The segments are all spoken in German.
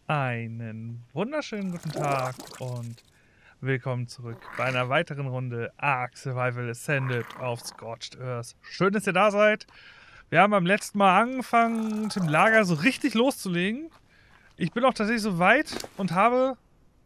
Einen wunderschönen guten Tag und willkommen zurück bei einer weiteren Runde Ark Survival Ascended auf Scorched Earth. Schön, dass ihr da seid. Wir haben beim letzten Mal angefangen, mit dem Lager so richtig loszulegen. Ich bin auch tatsächlich so weit und habe...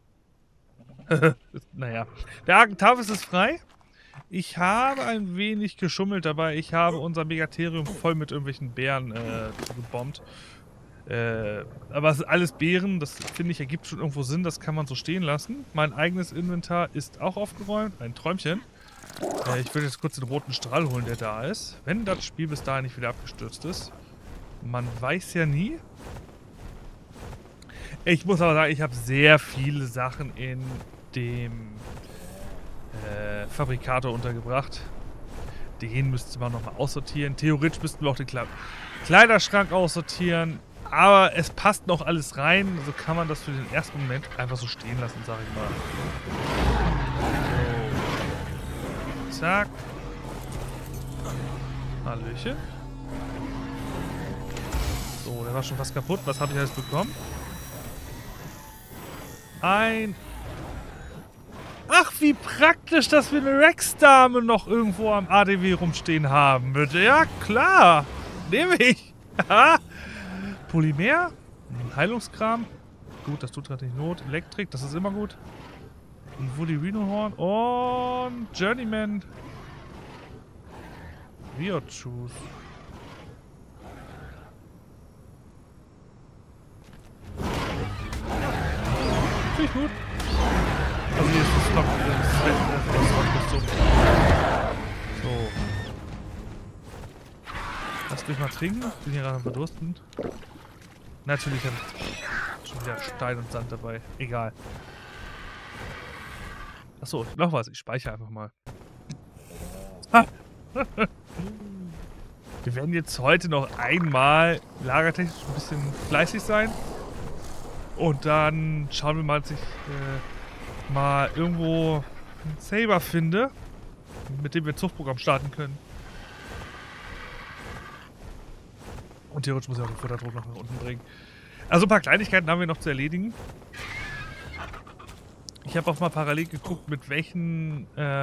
naja, der Argentavis ist frei. Ich habe ein wenig geschummelt dabei. Ich habe unser Megatherium voll mit irgendwelchen Bären gebombt. Aber es sind alles Beeren, das finde ich ergibt schon irgendwo Sinn, das kann man so stehen lassen. Mein eigenes Inventar ist auch aufgeräumt, ein Träumchen. Ich würde jetzt kurz den roten Strahl holen, der da ist. Wenn das Spiel bis dahin nicht wieder abgestürzt ist. Man weiß ja nie. Ich muss aber sagen, ich habe sehr viele Sachen in dem Fabrikator untergebracht. Den müsste man nochmal aussortieren. Theoretisch müssten wir auch den Kleiderschrank aussortieren. Aber es passt noch alles rein. So kann man das für den ersten Moment einfach so stehen lassen, sage ich mal. So. Zack. Hallöchen. So, der war schon fast kaputt. Was habe ich alles bekommen? Ach, wie praktisch, dass wir eine Rex-Dame noch irgendwo am ADW rumstehen haben, bitte. Ja, klar. Nehme ich. Polymer. Heilungskram. Gut, das tut gerade nicht Not. Elektrik, das ist immer gut. Und Woody Rhinohorn. Und Journeyman. Riot Shoes. Finde ich gut. Also hier ist das Slot. So. Lasst mich mal trinken. Ich bin hier gerade am Verdursten. Natürlich habe ich schon wieder Stein und Sand dabei. Egal. Achso, noch was. Ich speichere einfach mal. Ha! Wir werden jetzt heute noch einmal lagertechnisch ein bisschen fleißig sein. Und dann schauen wir mal, dass ich mal irgendwo einen Saber finde, mit dem wir ein Zuchtprogramm starten können. Und theoretisch muss ich auch den Futterdruck noch nach unten bringen. Also ein paar Kleinigkeiten haben wir noch zu erledigen. Ich habe auch mal parallel geguckt, mit welchen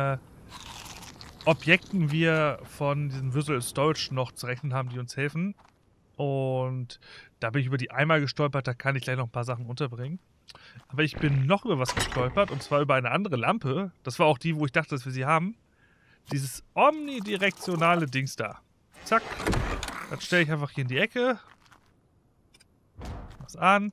Objekten wir von diesem Visual Storage noch zu rechnen haben, die uns helfen. Und da bin ich über die Eimer gestolpert, da kann ich gleich noch ein paar Sachen unterbringen. Aber ich bin noch über was gestolpert, und zwar über eine andere Lampe. Das war auch die, wo ich dachte, dass wir sie haben. Dieses omnidirektionale Dings da. Zack. Das stelle ich einfach hier in die Ecke. Was an.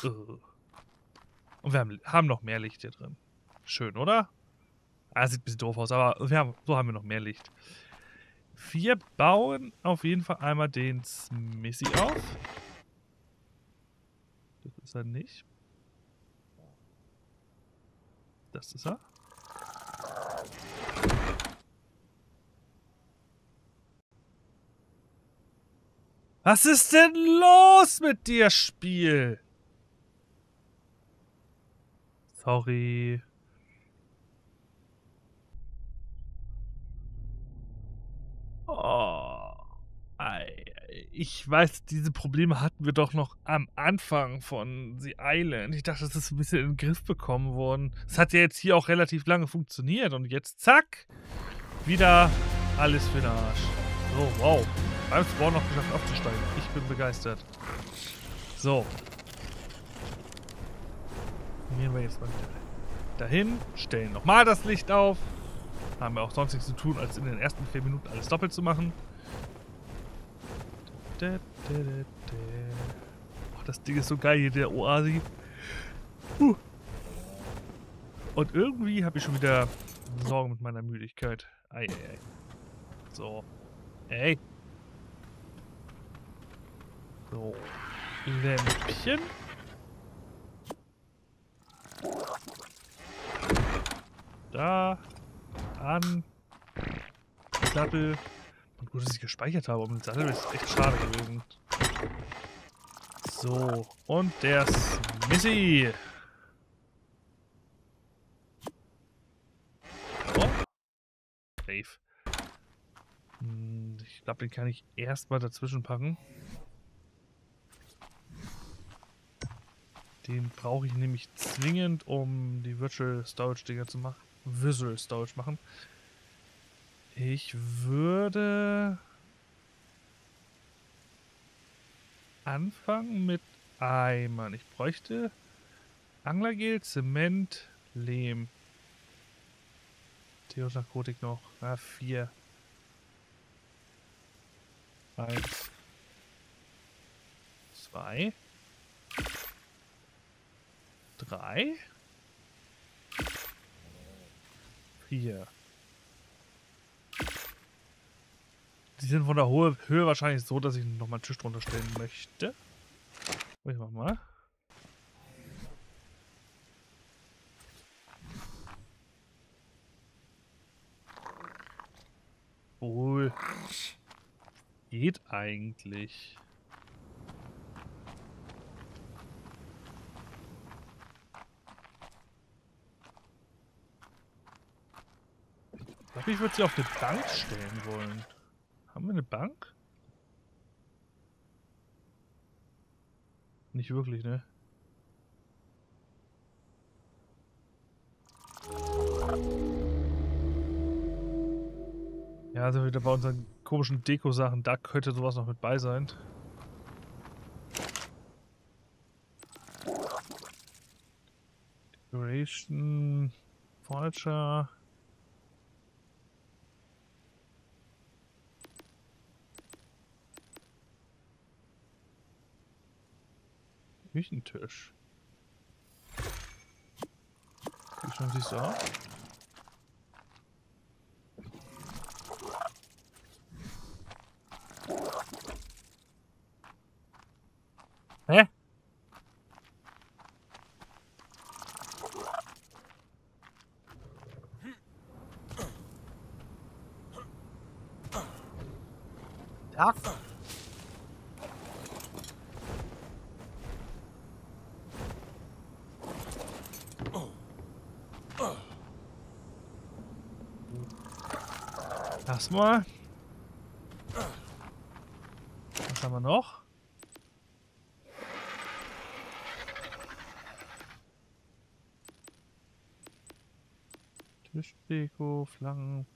Und wir haben noch mehr Licht hier drin. Schön, oder? Ah, sieht ein bisschen doof aus, aber so haben wir noch mehr Licht. Wir bauen auf jeden Fall einmal den Smithy auf. Das ist er nicht. Das ist er. Was ist denn los mit dir, Spiel? Sorry. Oh. Ich weiß, diese Probleme hatten wir doch noch am Anfang von The Island. Ich dachte, das ist ein bisschen in den Griff bekommen worden. Es hat ja jetzt hier auch relativ lange funktioniert und jetzt zack, wieder alles für den Arsch. So, wow. Beim Spawn noch geschafft aufzusteigen. Ich bin begeistert. So. Gehen wir jetzt mal wieder dahin, stellen nochmal das Licht auf. Haben wir auch sonst nichts zu tun, als in den ersten 4 Minuten alles doppelt zu machen. Oh, das Ding ist so geil hier, der Oasi. Und irgendwie habe ich schon wieder Sorgen mit meiner Müdigkeit. Ei. So. Ey. So. Lämpchen. Da. An. Sattel. Und gut, dass ich gespeichert habe. Um den Sattel ist echt schade gewesen. So. Und der Smithy. Oh. Safe. Ich glaube, den kann ich erstmal dazwischen packen. Den brauche ich nämlich zwingend, um die Virtual Storage Dinger zu machen. Visual Storage machen. Ich würde anfangen mit Eimern. Ich bräuchte Anglergel, Zement, Lehm. Theosarkotik noch. 4. 1. 2. 3. 4. Die sind von der Höhe wahrscheinlich so, dass ich nochmal einen Tisch drunter stellen möchte. Ich mach mal. Wohl. Geht eigentlich. Ich glaube, ich würde sie auf eine Bank stellen wollen. Haben wir eine Bank? Nicht wirklich, ne? Ja, also wieder bei unseren komischen Deko-Sachen, da könnte sowas noch mit bei sein. Decoration, Furniture. Küchentisch. Wie schon siehst du aus? Hä? Ja. Erstmal. Was haben wir noch? Tischdeko, Flanken.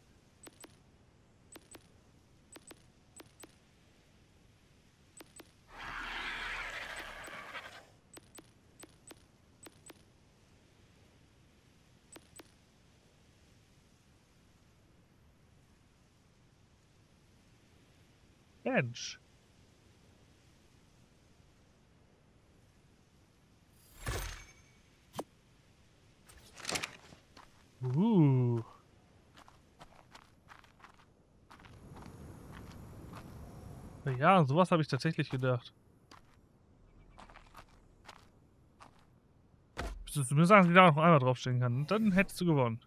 Mensch. Ja, sowas habe ich tatsächlich gedacht. Du mir sagen, dass ich da noch einmal draufstehen kann. Dann hättest du gewonnen.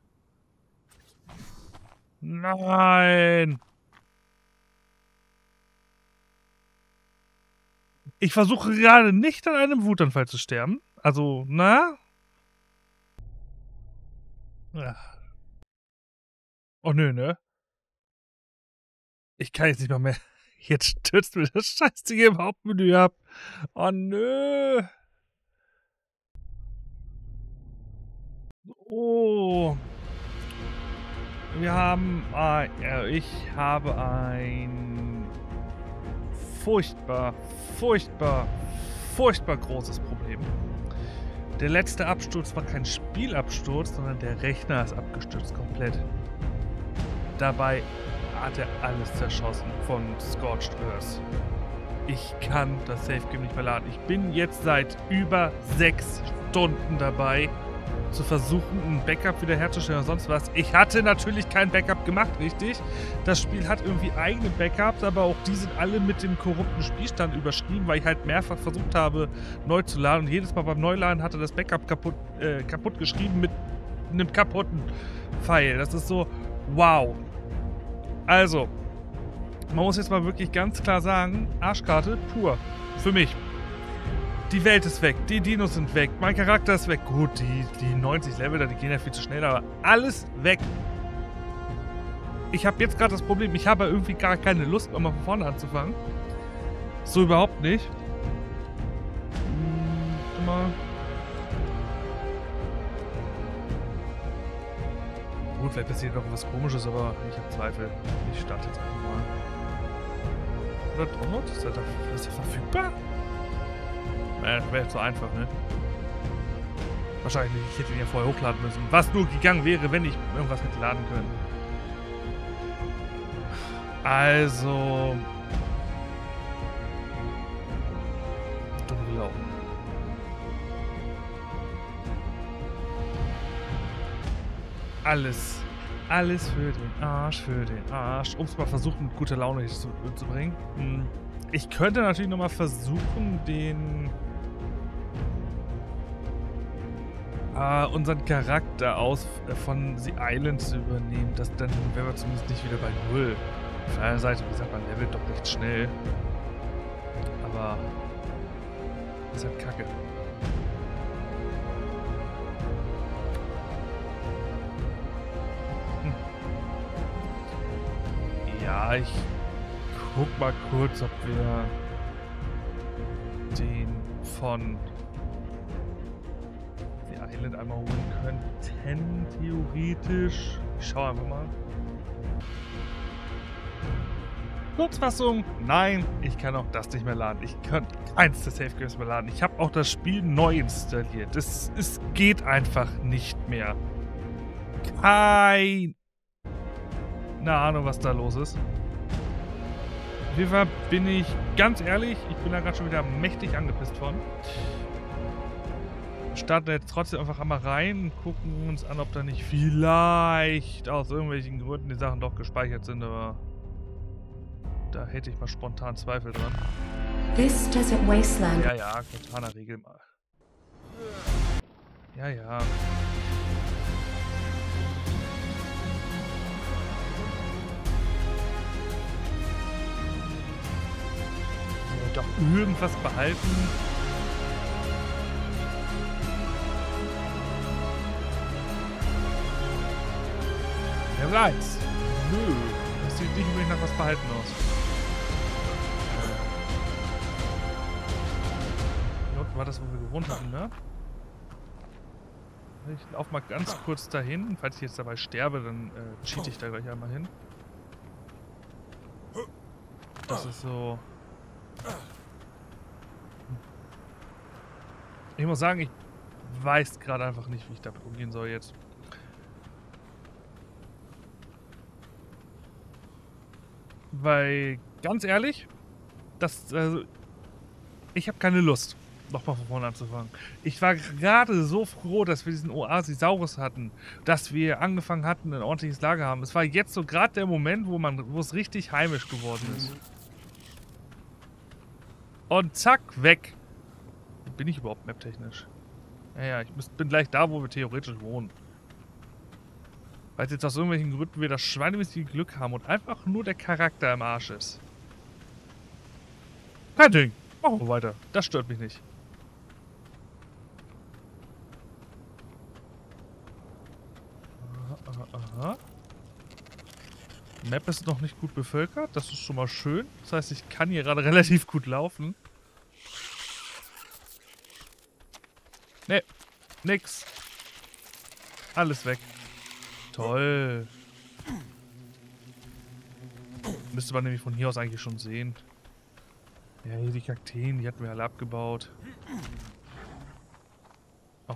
Nein! Ich versuche gerade nicht an einem Wutanfall zu sterben. Also, na? Ja. Oh nö, ne? Ich kann jetzt nicht mal mehr. Jetzt stürzt mir das Scheißding im Hauptmenü ab. Oh nö. Oh. Wir haben ich habe ein furchtbar großes Problem. Der letzte Absturz war kein Spielabsturz, sondern der Rechner ist abgestürzt komplett. Dabei hat er alles zerschossen von Scorched Earth. Ich kann das Safe Game nicht mehr laden. Ich bin jetzt seit über 6 Stunden dabei, zu versuchen, ein Backup wiederherzustellen oder sonst was. Ich hatte natürlich kein Backup gemacht, richtig. Das Spiel hat irgendwie eigene Backups, aber auch die sind alle mit dem korrupten Spielstand überschrieben, weil ich halt mehrfach versucht habe, neu zu laden. Und jedes Mal beim Neuladen hatte das Backup kaputt geschrieben mit einem kaputten Pfeil. Das ist so, wow. Also, man muss jetzt mal wirklich ganz klar sagen, Arschkarte pur. Für mich. Die Welt ist weg, die Dinos sind weg, mein Charakter ist weg. Gut, die 90 Level, die gehen ja viel zu schnell, aber alles weg. Ich habe jetzt gerade das Problem, ich habe irgendwie gar keine Lust, mal von vorne anzufangen. So überhaupt nicht. Mal. gut, vielleicht passiert noch was Komisches, aber ich habe Zweifel. Ich starte jetzt einfach mal. Oder Download? Ist der verfügbar? Wäre jetzt so einfach, ne? Wahrscheinlich nicht. Ich hätte ihn ja vorher hochladen müssen. Was nur gegangen wäre, wenn ich irgendwas hätte laden können. Also... dumm gelaufen. Alles für den Arsch. Um es mal versuchen, mit guter Laune zu bringen. Ich könnte natürlich nochmal versuchen, unseren Charakter von The Island zu übernehmen. Dann wären wir zumindest nicht wieder bei 0. Auf der anderen Seite, wie gesagt, man levelt doch recht schnell. Aber das ist halt kacke. Ja, ich guck mal kurz, ob wir den von The Island einmal holen könnten, theoretisch. Ich schau einfach mal. Kurzfassung, nein, ich kann auch das nicht mehr laden. Ich kann keins der Safe Games mehr laden. Ich habe auch das Spiel neu installiert. Es geht einfach nicht mehr. Keine Ahnung, was da los ist. Auf jeden Fall bin ich ganz ehrlich, ich bin da gerade schon wieder mächtig angepisst von. Starten jetzt trotzdem einfach einmal rein, gucken uns an, ob da nicht vielleicht aus irgendwelchen Gründen die Sachen doch gespeichert sind, aber da hätte ich mal spontan Zweifel dran. This desert wasteland. Ja, Cortana, regel mal. Ja. Doch irgendwas behalten. Level 1. Nö. Das sieht nicht unbedingt nach was behalten aus. Hier unten war das, wo wir gewohnt hatten, ne? Ich laufe mal ganz kurz dahin. Falls ich jetzt dabei sterbe, dann cheat ich da gleich einmal hin. Das ist so... Ich muss sagen, ich weiß gerade einfach nicht, wie ich damit umgehen soll jetzt. Weil, ganz ehrlich, ich habe keine Lust, nochmal von vorne anzufangen. Ich war gerade so froh, dass wir diesen Oasisaurus hatten, dass wir angefangen hatten, ein ordentliches Lager haben. Es war jetzt so gerade der Moment, wo es richtig heimisch geworden ist. Und zack, weg. Bin ich überhaupt maptechnisch? Ja, ich bin gleich da, wo wir theoretisch wohnen. Weil jetzt aus irgendwelchen Gründen wir das schweinemäßige Glück haben und einfach nur der Charakter im Arsch ist. Kein Ding. Machen wir weiter. Das stört mich nicht. Aha. Map ist noch nicht gut bevölkert. Das ist schon mal schön. Das heißt, ich kann hier gerade relativ gut laufen. Ne, nix. Alles weg. Toll. Müsste man nämlich von hier aus eigentlich schon sehen. Ja, hier die Kakteen, die hatten wir alle abgebaut. Oh.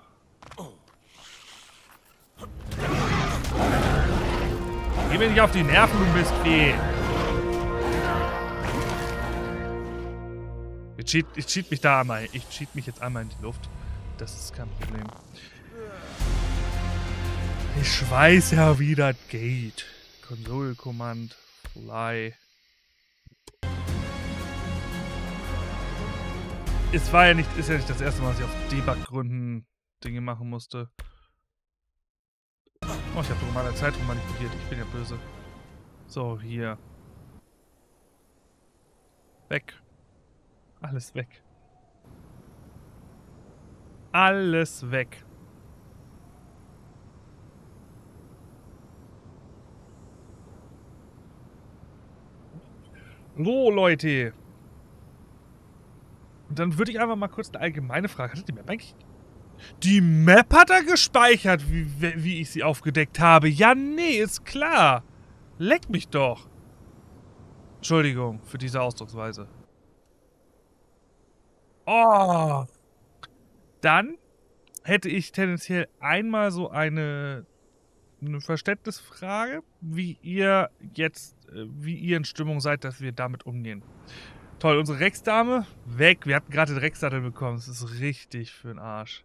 Geh mir nicht auf die Nerven, du Mistvieh. Ich cheat mich da einmal. Ich cheat mich jetzt einmal in die Luft. Das ist kein Problem. Ich weiß ja, wie das geht. Konsole-Command, Fly. Ist ja nicht das erste Mal, dass ich auf Debug-Gründen Dinge machen musste. Oh, ich habe doch meine Zeit manipuliert. Ich bin ja böse. So, hier. Weg. Alles weg. Alles weg. So, Leute. Und dann würde ich einfach mal kurz eine allgemeine Frage. Hat die Map eigentlich Die Map hat er gespeichert, wie ich sie aufgedeckt habe. Ja, nee, ist klar. Leck mich doch. Entschuldigung für diese Ausdrucksweise. Oh. Dann hätte ich tendenziell einmal so eine Verständnisfrage, wie ihr in Stimmung seid, dass wir damit umgehen. Toll, unsere Rex-Dame, weg. Wir hatten gerade den Rex-Sattel bekommen. Das ist richtig für den Arsch.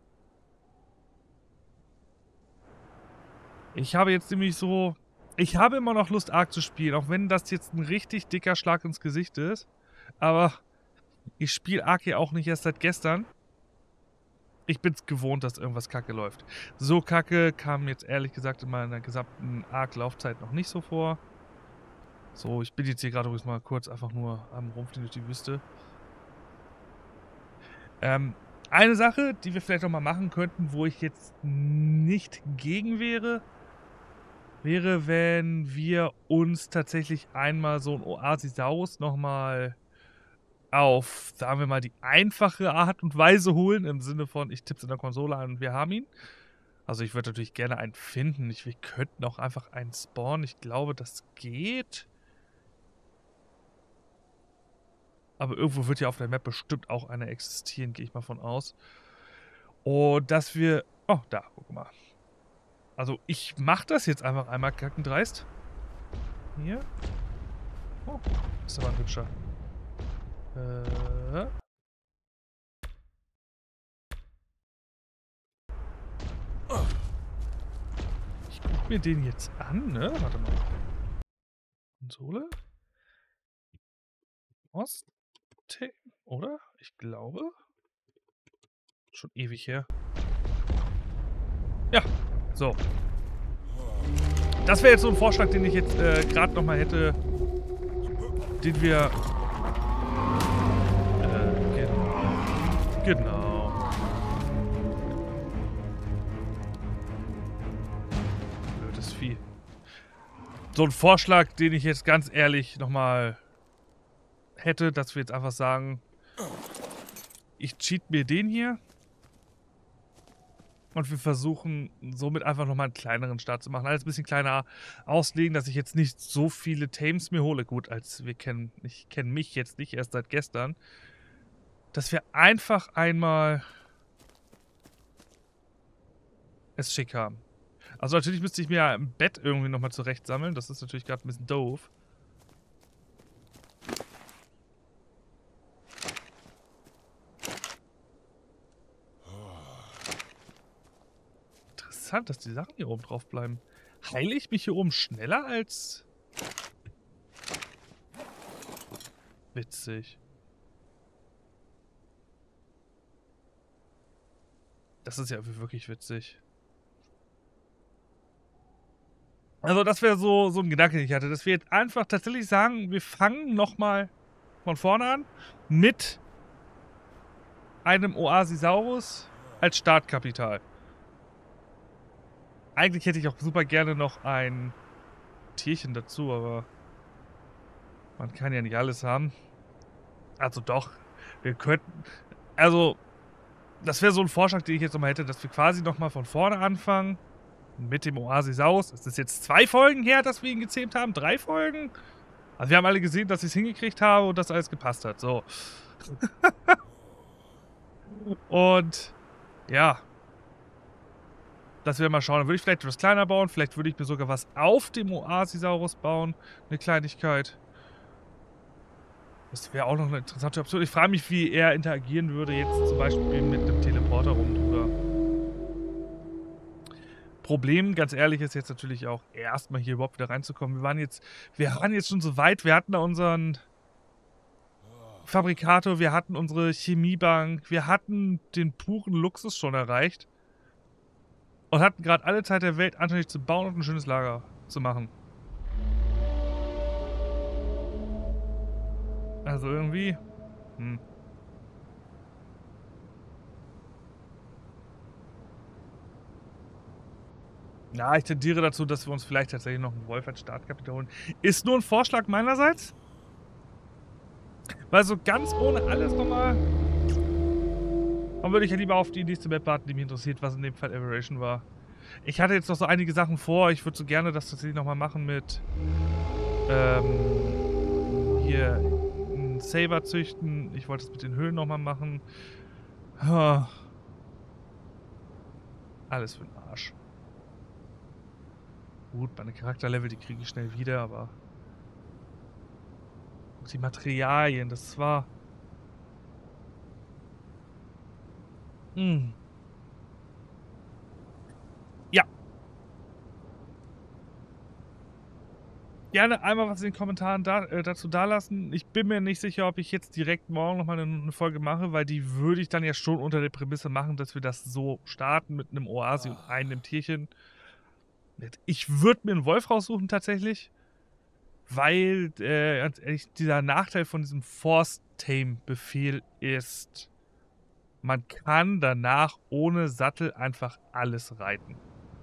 Ich habe jetzt nämlich so... Ich habe immer noch Lust, Ark zu spielen, auch wenn das jetzt ein richtig dicker Schlag ins Gesicht ist. Aber ich spiele Ark ja auch nicht erst seit gestern. Ich bin es gewohnt, dass irgendwas kacke läuft. So kacke kam jetzt ehrlich gesagt in meiner gesamten Ark-Laufzeit noch nicht so vor. So, ich bin jetzt hier gerade übrigens mal kurz einfach nur am Rumfliegen durch die Wüste. Eine Sache, die wir vielleicht noch mal machen könnten, wo ich jetzt nicht gegen wäre, wenn wir uns tatsächlich einmal so ein Oasisaurus nochmal auf, sagen wir mal, die einfache Art und Weise holen, im Sinne von, ich tippe es in der Konsole ein und wir haben ihn. Also ich würde natürlich gerne einen finden. Wir könnten auch einfach einen spawnen. Ich glaube, das geht. Aber irgendwo wird ja auf der Map bestimmt auch einer existieren, gehe ich mal von aus. Und dass wir... Oh, da, guck mal. Also ich mache das jetzt einfach einmal kackendreist. Hier. Oh, ist aber ein hübscher. Ich guck mir den jetzt an, ne? Warte mal. Konsole? Ost? Oder? Ich glaube. Schon ewig her. Ja, so. Das wäre jetzt so ein Vorschlag, den ich jetzt gerade nochmal hätte, den wir... Genau. Blödes Vieh. So ein Vorschlag, den ich jetzt ganz ehrlich nochmal hätte, dass wir jetzt einfach sagen, ich cheat mir den hier und wir versuchen somit einfach nochmal einen kleineren Start zu machen. Alles ein bisschen kleiner auslegen, dass ich jetzt nicht so viele Tames mir hole. Gut, ich kenne mich jetzt nicht erst seit gestern. Dass wir einfach einmal es schick haben. Also natürlich müsste ich mir ja im Bett irgendwie nochmal zurecht sammeln. Das ist natürlich gerade ein bisschen doof. Interessant, dass die Sachen hier oben drauf bleiben. Heile ich mich hier oben schneller als... Witzig. Das ist ja wirklich witzig. Also das wäre so ein Gedanke, den ich hatte, dass wir jetzt einfach tatsächlich sagen, wir fangen nochmal von vorne an mit einem Oasisaurus als Startkapital. Eigentlich hätte ich auch super gerne noch ein Tierchen dazu, aber man kann ja nicht alles haben. Also doch, wir könnten... Also... Das wäre so ein Vorschlag, den ich jetzt nochmal hätte, dass wir quasi nochmal von vorne anfangen mit dem Oasisaurus. Es ist jetzt 2 Folgen her, dass wir ihn gezähmt haben. 3 Folgen. Also wir haben alle gesehen, dass ich es hingekriegt habe und dass alles gepasst hat. So. Und ja. Das wäre mal schauen. Dann würde ich vielleicht etwas kleiner bauen. Vielleicht würde ich mir sogar was auf dem Oasisaurus bauen. Eine Kleinigkeit. Das wäre auch noch eine interessante Option. Ich frage mich, wie er interagieren würde jetzt zum Beispiel mit einem Teleporter rum drüber. Problem, ganz ehrlich, ist jetzt natürlich auch erstmal hier überhaupt wieder reinzukommen. Wir waren jetzt schon so weit. Wir hatten da unseren Fabrikator, wir hatten unsere Chemiebank, wir hatten den puren Luxus schon erreicht. Und hatten gerade alle Zeit der Welt, anständig zu bauen und ein schönes Lager zu machen. Also irgendwie... Ja, ich tendiere dazu, dass wir uns vielleicht tatsächlich noch einen Wolf als Startkapital holen. Ist nur ein Vorschlag meinerseits. Weil so ganz ohne alles nochmal... Dann würde ich ja lieber auf die nächste Map warten, die mich interessiert, was in dem Fall Aberration war. Ich hatte jetzt noch so einige Sachen vor. Ich würde so gerne das tatsächlich nochmal machen mit hier einen Saber züchten. Ich wollte es mit den Höhlen nochmal machen. Ah. Alles für den Arsch. Gut, meine Charakterlevel, die kriege ich schnell wieder, aber die Materialien, das war... Ja. Gerne einmal was in den Kommentaren dazu dalassen. Ich bin mir nicht sicher, ob ich jetzt direkt morgen nochmal eine Folge mache, weil die würde ich dann ja schon unter der Prämisse machen, dass wir das so starten mit einem Oasi und einem Tierchen. Ich würde mir einen Wolf raussuchen tatsächlich, weil, ganz ehrlich, dieser Nachteil von diesem Force-Tame-Befehl ist, man kann danach ohne Sattel einfach alles reiten.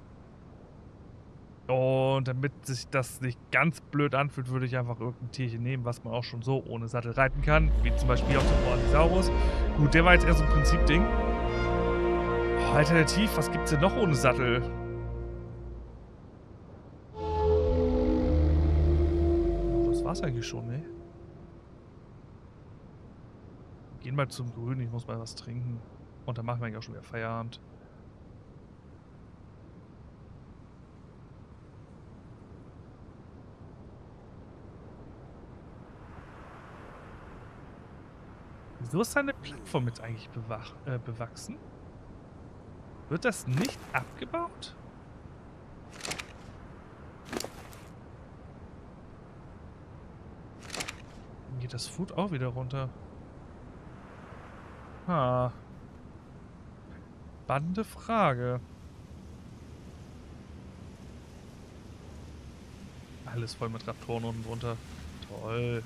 Und damit sich das nicht ganz blöd anfühlt, würde ich einfach irgendein Tierchen nehmen, was man auch schon so ohne Sattel reiten kann. Wie zum Beispiel auch den Brachiosaurus. Gut, der war jetzt eher so ein Prinzipding. Oh, alternativ, was gibt's denn noch ohne Sattel? Das war's eigentlich schon, ne? Gehen mal zum Grün, ich muss mal was trinken. Und dann machen wir eigentlich auch schon wieder Feierabend. Wieso ist seine Plattform jetzt eigentlich bewachsen? Wird das nicht abgebaut? Dann geht das Food auch wieder runter. Ha. Spannende Frage. Alles voll mit Raptoren unten drunter. Toll.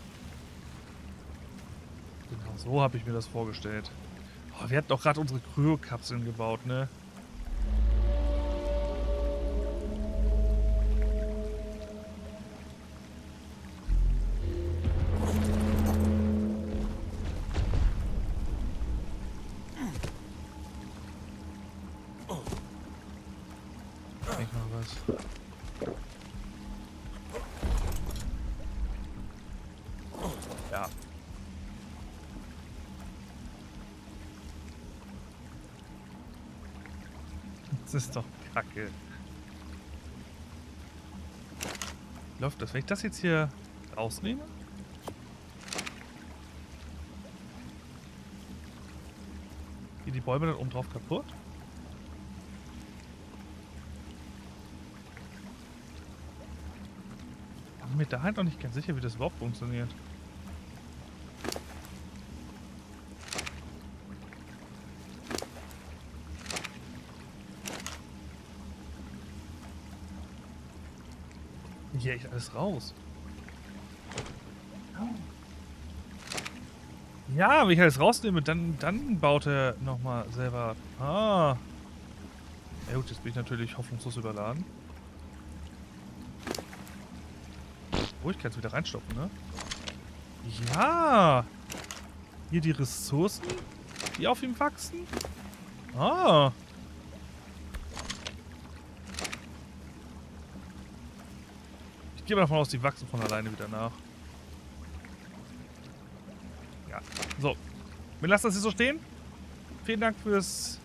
Genau so habe ich mir das vorgestellt. Oh, wir hatten doch gerade unsere Kryokapseln gebaut, ne? Denk mal was. Ja. Das ist doch kacke. Läuft das? Wenn ich das jetzt hier rausnehme? Gehen die Bäume dann oben drauf kaputt? Ich bin mir da halt noch nicht ganz sicher, wie das überhaupt funktioniert. Hier echt alles raus. Ja, wenn ich alles rausnehme, dann baut er nochmal selber. Ah. Ja gut, jetzt bin ich natürlich hoffnungslos überladen. Oh, ich kann es wieder reinstopfen, ne? Ja. Hier die Ressourcen, die auf ihm wachsen. Ah. Ich gehe mal davon aus, die wachsen von alleine wieder nach. Ja. So. Wir lassen das hier so stehen. Vielen Dank fürs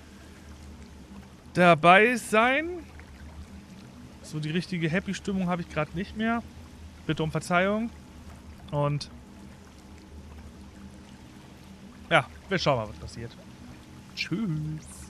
dabei sein. So die richtige Happy-Stimmung habe ich gerade nicht mehr. Bitte um Verzeihung. Und ja, wir schauen mal, was passiert. Tschüss.